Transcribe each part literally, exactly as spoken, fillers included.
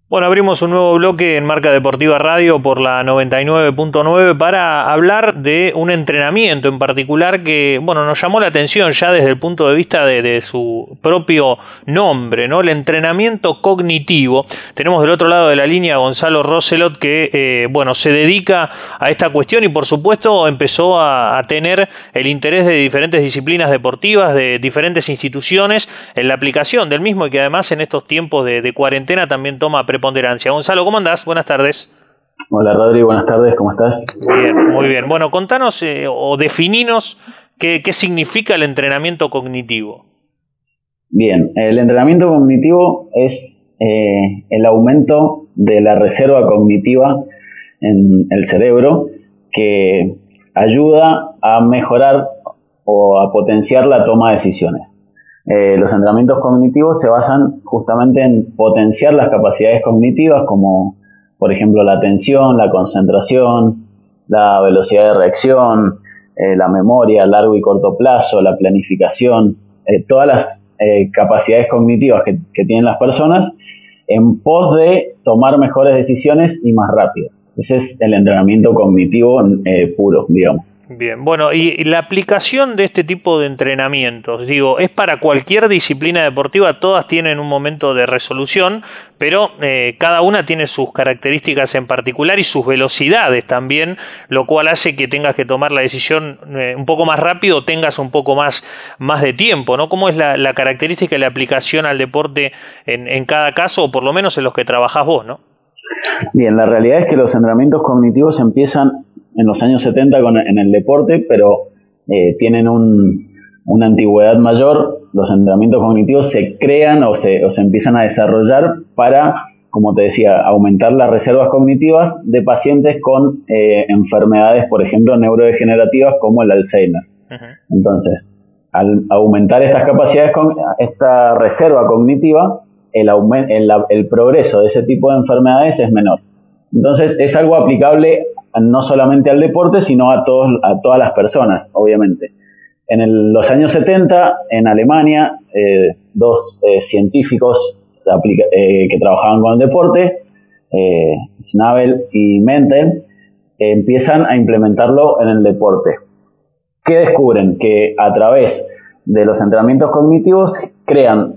Bueno, abrimos un nuevo bloque en Marca Deportiva Radio por la noventa y nueve punto nueve para hablar de un entrenamiento en particular que, bueno, nos llamó la atención ya desde el punto de vista de, de su propio nombre, ¿no? El entrenamiento cognitivo. Tenemos del otro lado de la línea a Gonzalo Roselot que, eh, bueno, se dedica a esta cuestión y, por supuesto, empezó a, a tener el interés de diferentes disciplinas deportivas, de diferentes instituciones en la aplicación del mismo y que además en estos tiempos de, de cuarentena también toma preparación. Ponderancia. Gonzalo, ¿cómo andás? Buenas tardes. Hola Rodri, buenas tardes, ¿cómo estás? Bien, muy bien. Bueno, contanos eh, o defininos qué, qué significa el entrenamiento cognitivo. Bien, el entrenamiento cognitivo es eh, el aumento de la reserva cognitiva en el cerebro que ayuda a mejorar o a potenciar la toma de decisiones. Eh, los entrenamientos cognitivos se basan justamente en potenciar las capacidades cognitivas como, por ejemplo, la atención, la concentración, la velocidad de reacción, eh, la memoria a largo y corto plazo, la planificación, eh, todas las eh, capacidades cognitivas que, que tienen las personas en pos de tomar mejores decisiones y más rápido. Ese es el entrenamiento cognitivo eh, puro, digamos. Bien, bueno, y la aplicación de este tipo de entrenamientos, digo, es para cualquier disciplina deportiva, todas tienen un momento de resolución, pero eh, cada una tiene sus características en particular y sus velocidades también, lo cual hace que tengas que tomar la decisión eh, un poco más rápido o tengas un poco más, más de tiempo, ¿no? ¿Cómo es la, la característica y la aplicación al deporte en, en cada caso, o por lo menos en los que trabajás vos, ¿no? Bien, la realidad es que los entrenamientos cognitivos empiezan en los años setenta con, en el deporte, pero eh, tienen un, una antigüedad mayor. Los entrenamientos cognitivos se crean o se, o se empiezan a desarrollar para, como te decía, aumentar las reservas cognitivas de pacientes con eh, enfermedades, por ejemplo, neurodegenerativas como el Alzheimer. Uh-huh. Entonces, al aumentar estas capacidades, esta reserva cognitiva, el, aument, el, el progreso de ese tipo de enfermedades es menor. Entonces, es algo aplicable no solamente al deporte, sino a, todos, a todas las personas, obviamente. En el, los años setenta, en Alemania, eh, dos eh, científicos aplica, eh, que trabajaban con el deporte, eh, Schnabel y Mendel, eh, empiezan a implementarlo en el deporte. ¿Qué descubren? Que a través de los entrenamientos cognitivos crean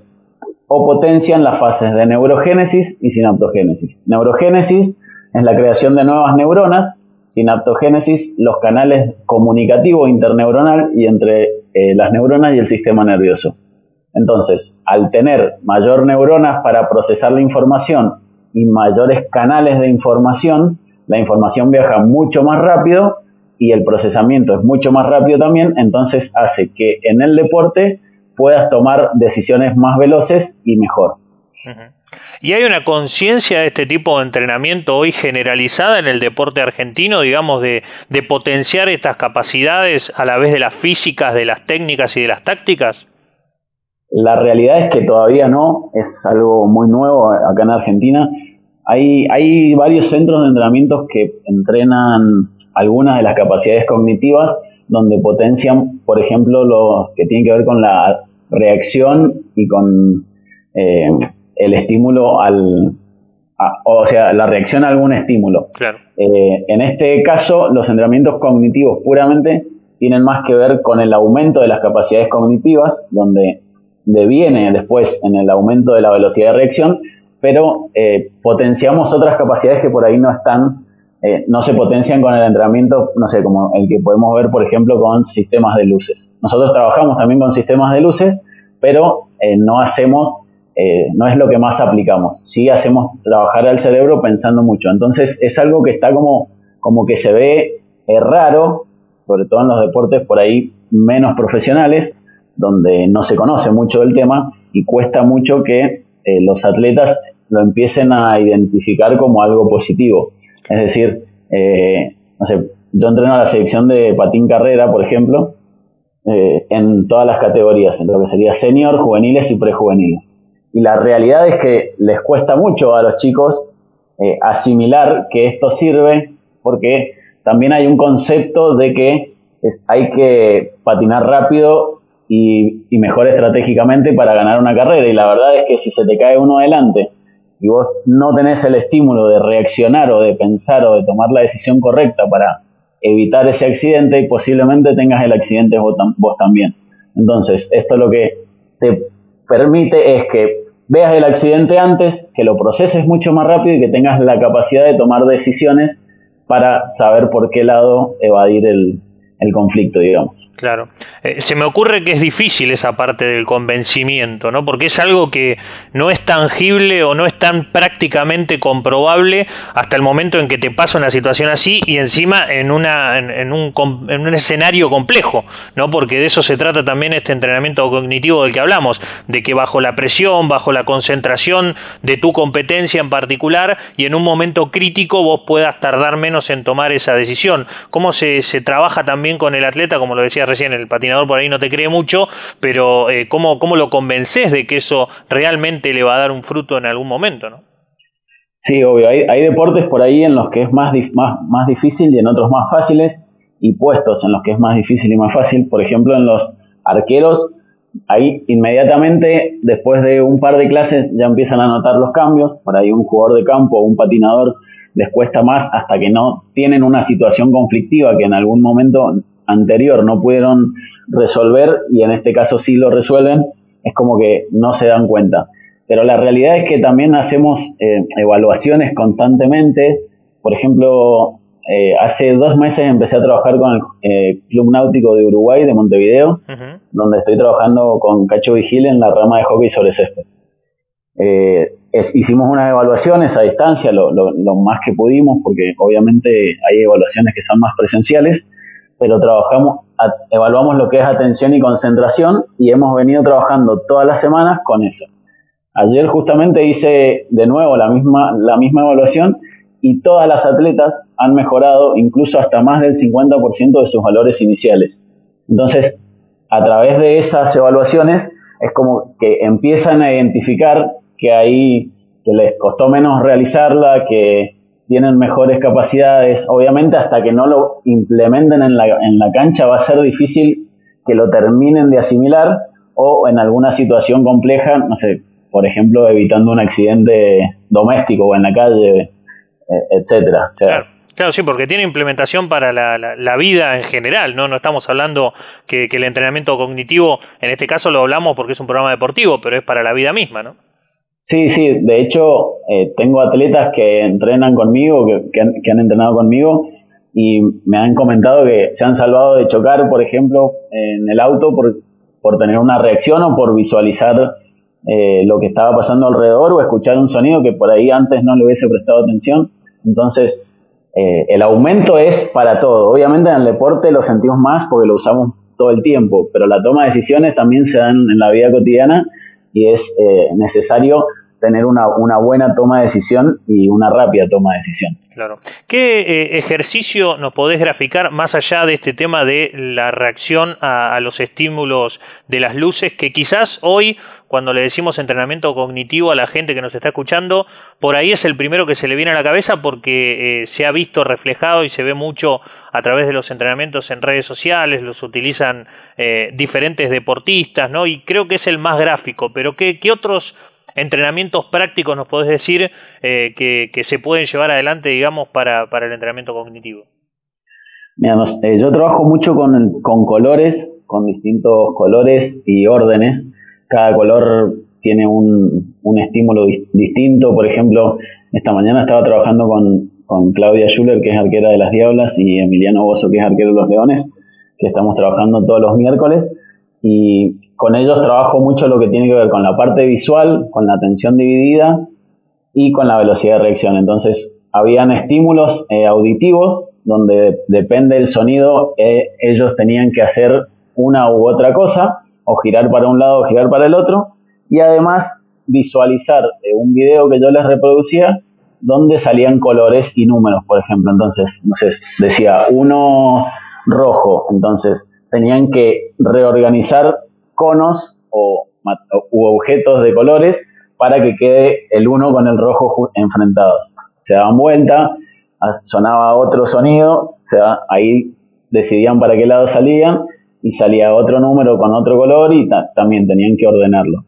o potencian las fases de neurogénesis y sinaptogénesis. Neurogénesis es la creación de nuevas neuronas, sinaptogénesis, los canales comunicativos interneuronal y entre eh, las neuronas y el sistema nervioso. Entonces, al tener mayor neuronas para procesar la información y mayores canales de información, la información viaja mucho más rápido y el procesamiento es mucho más rápido también, entonces hace que en el deporte puedas tomar decisiones más veloces y mejor. Uh-huh. ¿Y hay una conciencia de este tipo de entrenamiento hoy generalizada en el deporte argentino, digamos, de, de potenciar estas capacidades a la vez de las físicas, de las técnicas y de las tácticas? La realidad es que todavía no, es algo muy nuevo acá en Argentina. Hay, hay varios centros de entrenamientos que entrenan algunas de las capacidades cognitivas, donde potencian, por ejemplo, los que tienen que ver con la reacción y con eh, el estímulo al, a, o sea, la reacción a algún estímulo. Claro. Eh, en este caso, los entrenamientos cognitivos puramente tienen más que ver con el aumento de las capacidades cognitivas, donde deviene después en el aumento de la velocidad de reacción, pero eh, potenciamos otras capacidades que por ahí no están, eh, no se potencian con el entrenamiento, no sé, como el que podemos ver, por ejemplo, con sistemas de luces. Nosotros trabajamos también con sistemas de luces, pero eh, no hacemos Eh, no es lo que más aplicamos. Sí hacemos trabajar al cerebro pensando mucho. Entonces es algo que está como, como que se ve eh, raro, sobre todo en los deportes por ahí menos profesionales, donde no se conoce mucho del tema y cuesta mucho que eh, los atletas lo empiecen a identificar como algo positivo. Es decir, eh, no sé, yo entreno a la selección de patín carrera, por ejemplo, eh, en todas las categorías, en lo que sería senior, juveniles y prejuveniles. Y la realidad es que les cuesta mucho a los chicos eh, asimilar que esto sirve, porque también hay un concepto de que es, hay que patinar rápido y, y mejor estratégicamente para ganar una carrera. Y la verdad es que si se te cae uno adelante y vos no tenés el estímulo de reaccionar o de pensar o de tomar la decisión correcta para evitar ese accidente, y posiblemente tengas el accidente vos, vos también. Entonces, esto lo que te permite es que veas el accidente antes, que lo proceses mucho más rápido y que tengas la capacidad de tomar decisiones para saber por qué lado evadir el, el conflicto, digamos. Claro. Eh, se me ocurre que es difícil esa parte del convencimiento, ¿no? Porque es algo que no es tangible o no es tan prácticamente comprobable hasta el momento en que te pasa una situación así, y encima en una en, en, un, en un escenario complejo, ¿no? Porque de eso se trata también este entrenamiento cognitivo del que hablamos, de que bajo la presión, bajo la concentración de tu competencia en particular y en un momento crítico vos puedas tardar menos en tomar esa decisión. ¿Cómo se, se trabaja también con el atleta? Como lo decía recién, el patinador por ahí no te cree mucho, pero eh, ¿cómo, ¿cómo lo convences de que eso realmente le va a dar un fruto en algún momento, ¿no? Sí, obvio. Hay, hay deportes por ahí en los que es más, más, más difícil y en otros más fáciles, y puestos en los que es más difícil y más fácil. Por ejemplo, en los arqueros, ahí inmediatamente, después de un par de clases, ya empiezan a notar los cambios. Por ahí un jugador de campo o un patinador les cuesta más hasta que no tienen una situación conflictiva que en algún momento anterior no pudieron resolver, y en este caso sí lo resuelven. Es como que no se dan cuenta. Pero la realidad es que también hacemos eh, evaluaciones constantemente. Por ejemplo, eh, hace dos meses empecé a trabajar con el eh, Club Náutico de Uruguay, de Montevideo, uh-huh. donde estoy trabajando con Cacho Vigil en la rama de hockey sobre césped. Eh, es, hicimos unas evaluaciones a distancia, lo, lo, lo más que pudimos, porque obviamente hay evaluaciones que son más presenciales, pero trabajamos, a, evaluamos lo que es atención y concentración, y hemos venido trabajando todas las semanas con eso. Ayer justamente hice de nuevo la misma, la misma evaluación, y todas las atletas han mejorado incluso hasta más del cincuenta por ciento de sus valores iniciales. Entonces, a través de esas evaluaciones es como que empiezan a identificar que ahí que les costó menos realizarla, que tienen mejores capacidades. Obviamente, hasta que no lo implementen en la, en la cancha va a ser difícil que lo terminen de asimilar, o en alguna situación compleja, no sé, por ejemplo, evitando un accidente doméstico o en la calle, etcétera. O sea, claro, claro, sí, porque tiene implementación para la, la, la vida en general, ¿no? No estamos hablando que, que el entrenamiento cognitivo, en este caso lo hablamos porque es un programa deportivo, pero es para la vida misma, ¿no? Sí, sí, de hecho eh, tengo atletas que entrenan conmigo, que, que, han, que han entrenado conmigo, y me han comentado que se han salvado de chocar, por ejemplo, en el auto por, por tener una reacción o por visualizar eh, lo que estaba pasando alrededor, o escuchar un sonido que por ahí antes no le hubiese prestado atención. Entonces, eh, el aumento es para todo. Obviamente en el deporte lo sentimos más porque lo usamos todo el tiempo, pero la toma de decisiones también se dan en la vida cotidiana, y es eh, necesario tener una, una buena toma de decisión y una rápida toma de decisión. Claro. ¿Qué eh, ejercicio nos podés graficar más allá de este tema de la reacción a, a los estímulos de las luces, que quizás hoy, cuando le decimos entrenamiento cognitivo a la gente que nos está escuchando, por ahí es el primero que se le viene a la cabeza porque eh, se ha visto reflejado y se ve mucho a través de los entrenamientos en redes sociales, los utilizan eh, diferentes deportistas, ¿no? Y creo que es el más gráfico, pero ¿qué, qué otros entrenamientos prácticos nos podés decir eh, que, que se pueden llevar adelante, digamos, para, para el entrenamiento cognitivo? Mira, nos, eh, yo trabajo mucho con, con colores, con distintos colores y órdenes. Cada color tiene un, un estímulo di- distinto. Por ejemplo, esta mañana estaba trabajando con, con Claudia Schuller, que es arquera de las Diablas, y Emiliano Bozo, que es arquero de los Leones, que estamos trabajando todos los miércoles. Y con ellos trabajo mucho lo que tiene que ver con la parte visual, con la atención dividida y con la velocidad de reacción. Entonces, habían estímulos eh, auditivos donde depende del sonido, eh, ellos tenían que hacer una u otra cosa, o girar para un lado o girar para el otro, y además visualizar eh, un video que yo les reproducía donde salían colores y números, por ejemplo. Entonces, no sé, decía uno rojo, entonces tenían que reorganizar conos o u objetos de colores para que quede el uno con el rojo enfrentados. Se daban vuelta, sonaba otro sonido, se da, ahí decidían para qué lado salían, y salía otro número con otro color, y ta- también tenían que ordenarlo.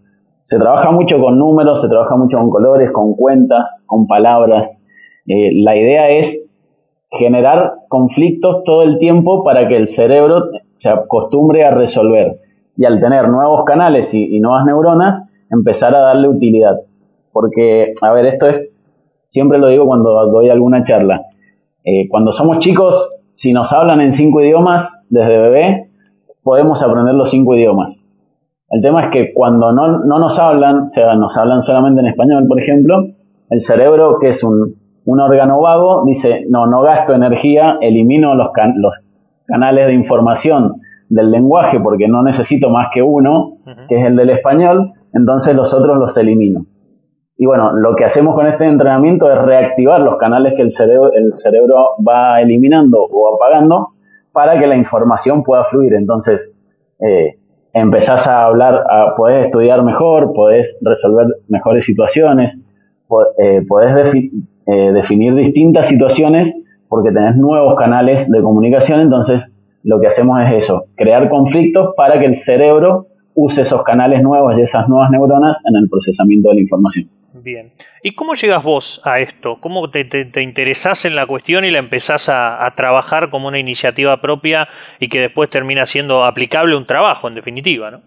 se trabaja mucho con números, se trabaja mucho con colores, con cuentas, con palabras. Eh, la idea es generar conflictos todo el tiempo para que el cerebro se acostumbre a resolver. Y al tener nuevos canales y, y nuevas neuronas, empezar a darle utilidad. Porque, a ver, esto es, siempre lo digo cuando doy alguna charla. Eh, cuando somos chicos, si nos hablan en cinco idiomas, desde bebé, podemos aprender los cinco idiomas. El tema es que cuando no, no nos hablan, o sea, nos hablan solamente en español, por ejemplo, el cerebro, que es un, un órgano vago, dice, no, no gasto energía, elimino los, can los canales de información del lenguaje porque no necesito más que uno, uh-huh. que es el del español, entonces los otros los elimino. Y bueno, lo que hacemos con este entrenamiento es reactivar los canales que el cerebro, el cerebro va eliminando o apagando para que la información pueda fluir. Entonces, eh, empezás a hablar, a, podés estudiar mejor, podés resolver mejores situaciones, eh, podés defi eh, definir distintas situaciones porque tenés nuevos canales de comunicación. Entonces lo que hacemos es eso, crear conflictos para que el cerebro use esos canales nuevos y esas nuevas neuronas en el procesamiento de la información. Bien. ¿Y cómo llegas vos a esto? ¿Cómo te, te, te interesás en la cuestión y la empezás a, a trabajar como una iniciativa propia y que después termina siendo aplicable un trabajo, en definitiva, ¿no?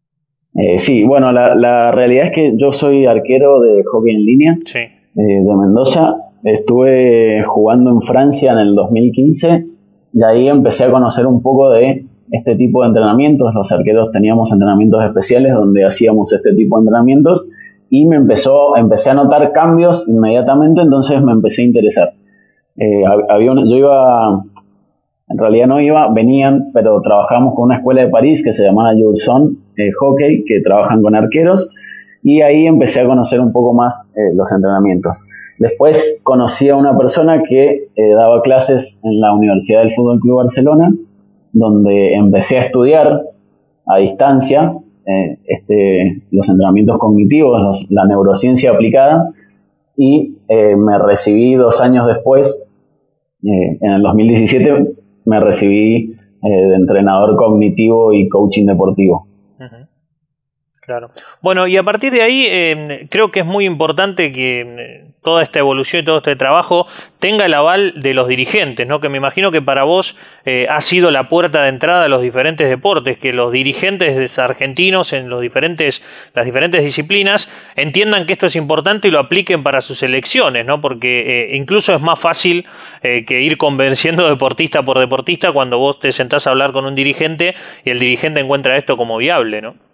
Eh, sí, bueno, la, la realidad es que yo soy arquero de hockey en línea, sí. eh, de Mendoza. Estuve jugando en Francia en el dos mil quince y ahí empecé a conocer un poco de este tipo de entrenamientos. Los arqueros teníamos entrenamientos especiales donde hacíamos este tipo de entrenamientos y me empezó, empecé a notar cambios inmediatamente, entonces me empecé a interesar. Eh, había una, yo iba, en realidad no iba, venían, pero trabajamos con una escuela de París que se llamaba Jurson eh, Hockey, que trabajan con arqueros, y ahí empecé a conocer un poco más eh, los entrenamientos. Después conocí a una persona que eh, daba clases en la Universidad del Fútbol Club Barcelona, donde empecé a estudiar a distancia eh, este, los entrenamientos cognitivos, los, la neurociencia aplicada, y eh, me recibí dos años después, eh, en el dos mil diecisiete, me recibí eh, de entrenador cognitivo y coaching deportivo. Uh-huh. Claro. Bueno, y a partir de ahí eh, creo que es muy importante que eh, toda esta evolución y todo este trabajo tenga el aval de los dirigentes, ¿no? Que me imagino que para vos eh, ha sido la puerta de entrada a los diferentes deportes, que los dirigentes argentinos en los diferentes, las diferentes disciplinas entiendan que esto es importante y lo apliquen para sus elecciones, ¿no? Porque eh, incluso es más fácil eh, que ir convenciendo deportista por deportista cuando vos te sentás a hablar con un dirigente y el dirigente encuentra esto como viable, ¿no?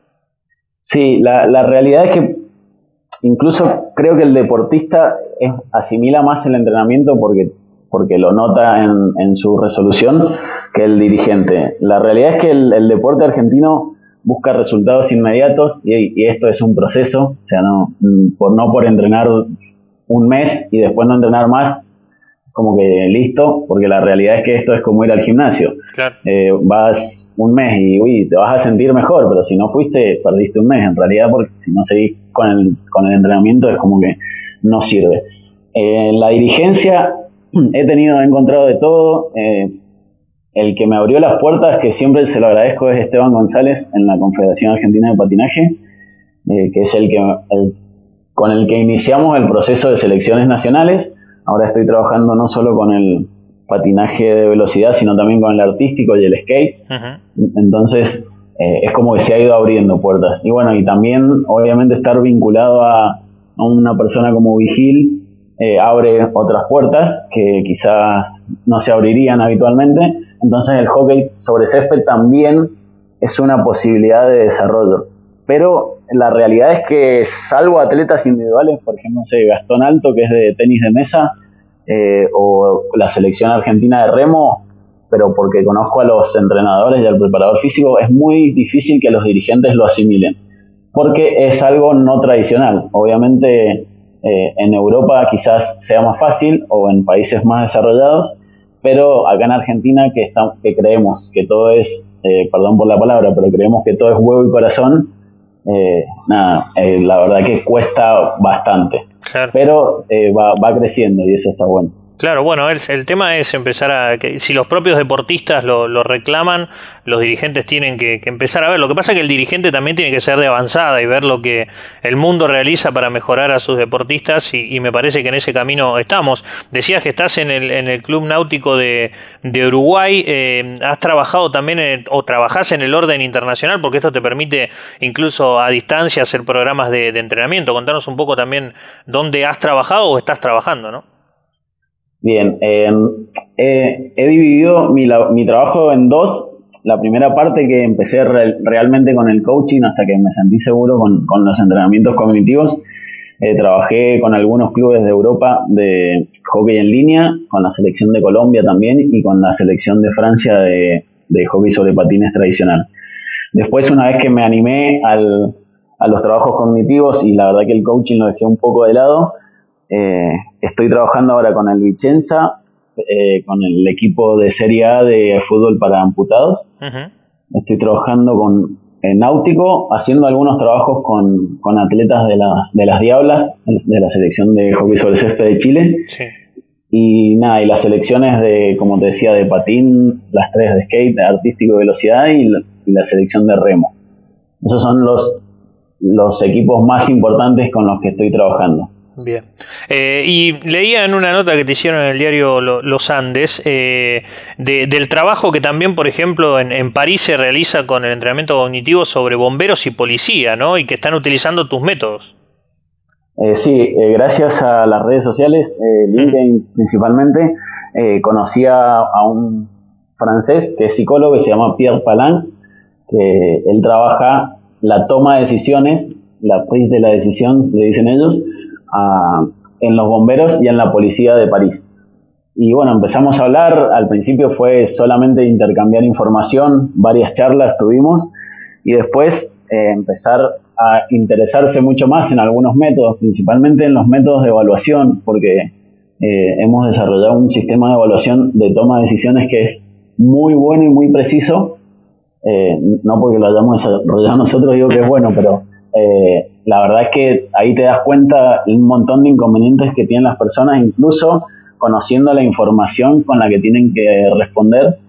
Sí, la, la realidad es que incluso creo que el deportista es, asimila más el entrenamiento porque, porque lo nota en, en su resolución que el dirigente. La realidad es que el, el deporte argentino busca resultados inmediatos y, y esto es un proceso, o sea, no por, no por entrenar un mes y después no entrenar más, como que listo, porque la realidad es que esto es como ir al gimnasio. Claro. Eh, vas un mes y uy, te vas a sentir mejor, pero si no fuiste, perdiste un mes. En realidad, porque si no seguís con el, con el entrenamiento, es como que no sirve. Eh, en la dirigencia he tenido, he encontrado de todo. Eh, el que me abrió las puertas, que siempre se lo agradezco, es Esteban González en la Confederación Argentina de Patinaje, eh, que es el que el, con el que iniciamos el proceso de selecciones nacionales. Ahora estoy trabajando no solo con el patinaje de velocidad, sino también con el artístico y el skate. Uh-huh. Entonces, eh, es como que se ha ido abriendo puertas. Y bueno, y también, obviamente, estar vinculado a, a una persona como Vigil eh, abre otras puertas que quizás no se abrirían habitualmente. Entonces, el hockey sobre césped también es una posibilidad de desarrollo. Pero la realidad es que, salvo atletas individuales, por ejemplo, no sé, Gastón Alto, que es de tenis de mesa, eh, o la selección argentina de remo, pero porque conozco a los entrenadores y al preparador físico, es muy difícil que los dirigentes lo asimilen, porque es algo no tradicional. Obviamente, eh, en Europa quizás sea más fácil, o en países más desarrollados, pero acá en Argentina, que, está, que creemos que todo es, eh, perdón por la palabra, pero creemos que todo es huevo y corazón. Eh, nada, eh, la verdad que cuesta bastante, claro. Pero eh, va, va creciendo y eso está bueno. Claro, bueno, el, el tema es empezar a... que si los propios deportistas lo, lo reclaman, los dirigentes tienen que, que empezar a ver. Lo que pasa es que el dirigente también tiene que ser de avanzada y ver lo que el mundo realiza para mejorar a sus deportistas y, y me parece que en ese camino estamos. Decías que estás en el, en el Club Náutico de, de Uruguay, eh, has trabajado también en, o trabajás en el orden internacional porque esto te permite incluso a distancia hacer programas de, de entrenamiento. Contanos un poco también dónde has trabajado o estás trabajando, ¿no? Bien, eh, eh, he dividido mi, la, mi trabajo en dos. La primera parte que empecé re, realmente con el coaching hasta que me sentí seguro con, con los entrenamientos cognitivos. Eh, trabajé con algunos clubes de Europa de hockey en línea, con la selección de Colombia también y con la selección de Francia de, de hockey sobre patines tradicional. Después, una vez que me animé al, a los trabajos cognitivos y la verdad que el coaching lo dejé un poco de lado, Eh, estoy trabajando ahora con el Vicenza, eh, con el equipo de Serie A de fútbol para amputados. Uh-huh. Estoy trabajando con en Náutico, haciendo algunos trabajos con, con atletas de, la, de las Diablas, de la selección de hockey sobre césped de Chile. Sí. Y nada, y las selecciones de, como te decía, de patín, las tres de skate, de artístico y velocidad y la, y la selección de remo. Esos son los, los equipos más importantes con los que estoy trabajando. Bien. Eh, y leía en una nota que te hicieron en el diario Los Andes eh, de, del trabajo que también, por ejemplo, en, en París se realiza con el entrenamiento cognitivo sobre bomberos y policía, ¿no? Y que están utilizando tus métodos. Eh, sí, eh, gracias a las redes sociales, eh, LinkedIn mm. principalmente, eh, conocí a, a un francés que es psicólogo que se llama Pierre Palin, que él trabaja la toma de decisiones, la prise de la decisión, le dicen ellos, A, en los bomberos y en la policía de París. Y bueno, empezamos a hablar, al principio fue solamente intercambiar información, varias charlas tuvimos, y después eh, empezar a interesarse mucho más en algunos métodos, principalmente en los métodos de evaluación, porque eh, hemos desarrollado un sistema de evaluación de toma de decisiones que es muy bueno y muy preciso, eh, no porque lo hayamos desarrollado nosotros digo que es bueno, pero eh, la verdad es que ahí te das cuenta un montón de inconvenientes que tienen las personas, incluso conociendo la información con la que tienen que responder,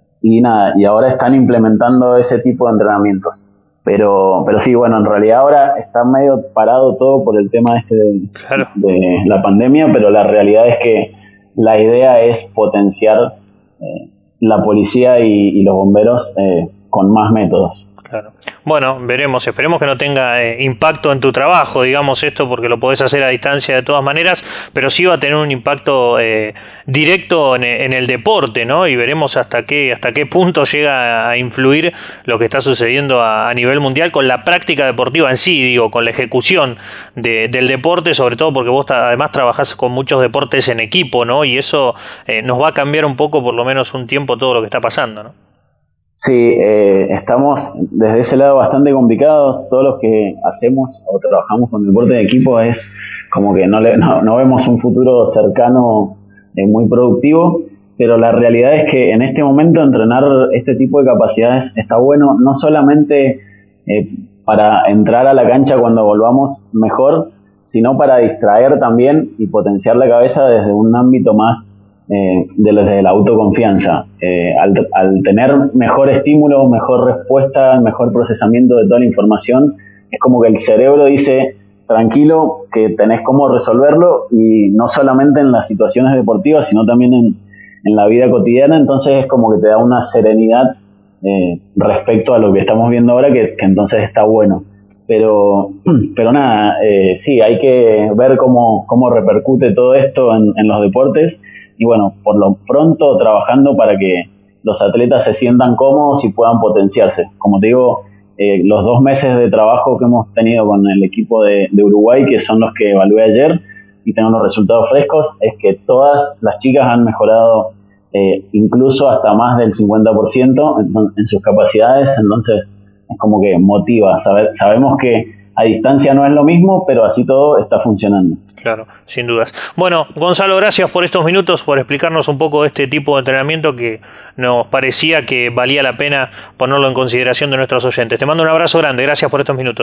y nada, y ahora están implementando ese tipo de entrenamientos. Pero, pero sí, bueno, en realidad ahora está medio parado todo por el tema este de, claro. de la pandemia, pero la realidad es que la idea es potenciar eh, la policía y, y los bomberos eh, con más métodos. Claro. Bueno, veremos, esperemos que no tenga eh, impacto en tu trabajo, digamos esto, porque lo podés hacer a distancia de todas maneras, pero sí va a tener un impacto eh, directo en, en el deporte, ¿no? Y veremos hasta qué hasta qué punto llega a influir lo que está sucediendo a, a nivel mundial con la práctica deportiva en sí, digo, con la ejecución de, del deporte, sobre todo porque vos además trabajás con muchos deportes en equipo, ¿no? Y eso eh, nos va a cambiar un poco, por lo menos un tiempo, todo lo que está pasando, ¿no? Sí, eh, estamos desde ese lado bastante complicados. Todos los que hacemos o trabajamos con deporte de equipo es como que no, le, no, no vemos un futuro cercano eh, muy productivo, pero la realidad es que en este momento entrenar este tipo de capacidades está bueno, no solamente eh, para entrar a la cancha cuando volvamos mejor, sino para distraer también y potenciar la cabeza desde un ámbito más Eh, de, de la autoconfianza. Eh, al, al tener mejor estímulo, mejor respuesta, mejor procesamiento de toda la información, es como que el cerebro dice, tranquilo, que tenés cómo resolverlo, y no solamente en las situaciones deportivas, sino también en, en la vida cotidiana. Entonces es como que te da una serenidad eh, respecto a lo que estamos viendo ahora, que, que entonces está bueno. Pero, pero nada, eh, sí, hay que ver cómo, cómo repercute todo esto en, en los deportes. Y bueno, por lo pronto trabajando para que los atletas se sientan cómodos y puedan potenciarse. Como te digo, eh, los dos meses de trabajo que hemos tenido con el equipo de, de Uruguay, que son los que evalué ayer y tengo los resultados frescos, es que todas las chicas han mejorado eh, incluso hasta más del cincuenta por ciento en, en sus capacidades. Entonces es como que motiva. Sabe, sabemos que a distancia no es lo mismo, pero así todo está funcionando. Claro, sin dudas. Bueno, Gonzalo, gracias por estos minutos, por explicarnos un poco de este tipo de entrenamiento que nos parecía que valía la pena ponerlo en consideración de nuestros oyentes. Te mando un abrazo grande, gracias por estos minutos. ¿eh?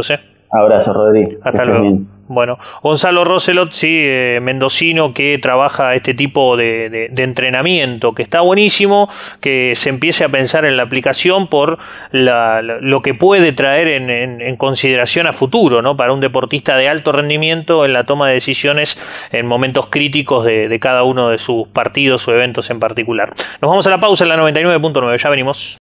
Abrazo, Rodri. Hasta luego. Bien. Bueno, Gonzalo Roselot, sí, eh, mendocino, que trabaja este tipo de, de, de entrenamiento, que está buenísimo, que se empiece a pensar en la aplicación por la, lo que puede traer en, en, en consideración a futuro, ¿no? Para un deportista de alto rendimiento en la toma de decisiones en momentos críticos de, de cada uno de sus partidos o eventos en particular. Nos vamos a la pausa en la noventa y nueve punto nueve, ya venimos.